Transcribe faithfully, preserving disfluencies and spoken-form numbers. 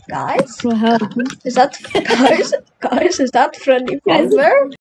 Guys, What happened? is that guys? Guys, is that Freddy Guys. Fazbear?